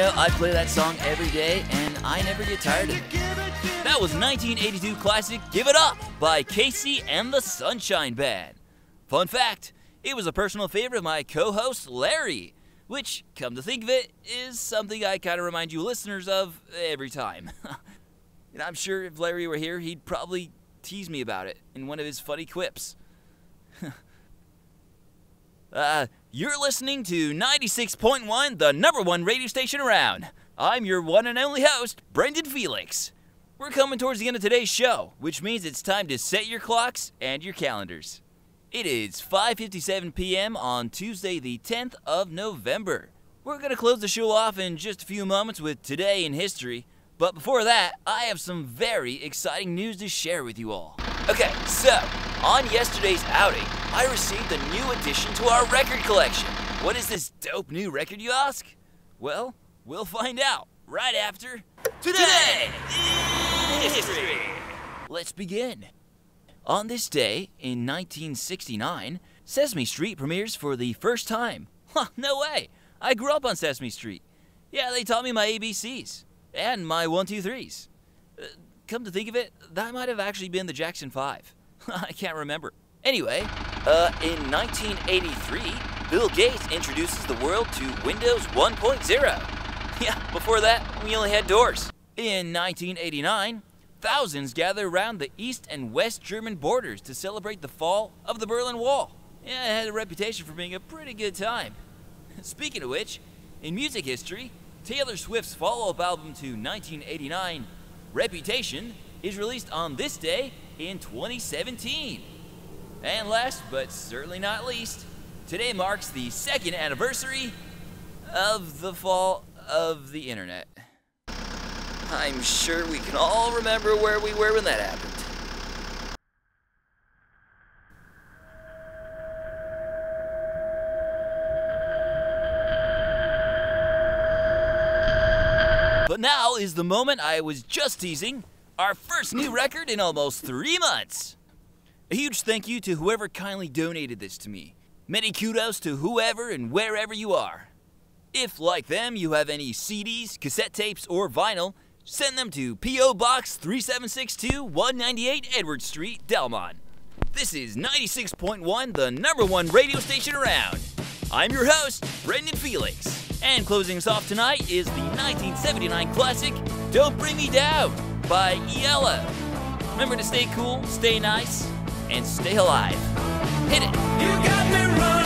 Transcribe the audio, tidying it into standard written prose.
know, I play that song every day, and I never get tired of it. That was 1982 classic Give It Up by Casey and the Sunshine Band. Fun fact, it was a personal favorite of my co-host Larry, which, come to think of it, is something I kind of remind you listeners of every time. And I'm sure if Larry were here, he'd probably tease me about it in one of his funny quips. You're listening to 96.1, the #1 radio station around. I'm your one and only host, Brendan Felix. We're coming towards the end of today's show, which means it's time to set your clocks and your calendars. It is 5:57 p.m. on Tuesday, the 10th of November. We're going to close the show off in just a few moments with Today in History, but before that, I have some very exciting news to share with you all. Okay, so, on yesterday's outing, I received a new addition to our record collection. What is this dope new record, you ask? Well, we'll find out right after Today in History. Let's begin. On this day, in 1969, Sesame Street premieres for the first time. Huh, no way! I grew up on Sesame Street. Yeah, they taught me my ABCs. And my 1, 2, 3s. Come to think of it, that might have actually been the Jackson 5. I can't remember. Anyway, in 1983, Bill Gates introduces the world to Windows 1.0. Yeah, before that, we only had DOS. In 1989, thousands gather around the East and West German borders to celebrate the fall of the Berlin Wall. Yeah, it had a reputation for being a pretty good time. Speaking of which, in music history, Taylor Swift's follow-up album to 1989, Reputation, is released on this day in 2017. And last, but certainly not least, today marks the 2nd anniversary of the fall of the internet. I'm sure we can all remember where we were when that happened. But now is the moment I was just teasing, our first new record in almost 3 months. A huge thank you to whoever kindly donated this to me. Many kudos to whoever and wherever you are. If, like them, you have any CDs, cassette tapes, or vinyl, send them to P.O. Box 3762, 198 Edward Street, Delmont. This is 96.1, the #1 radio station around. I'm your host, Brendan Felix. And closing us off tonight is the 1979 classic, Don't Bring Me Down by Yellow. Remember to stay cool, stay nice, and stay alive. Hit it. You got me running.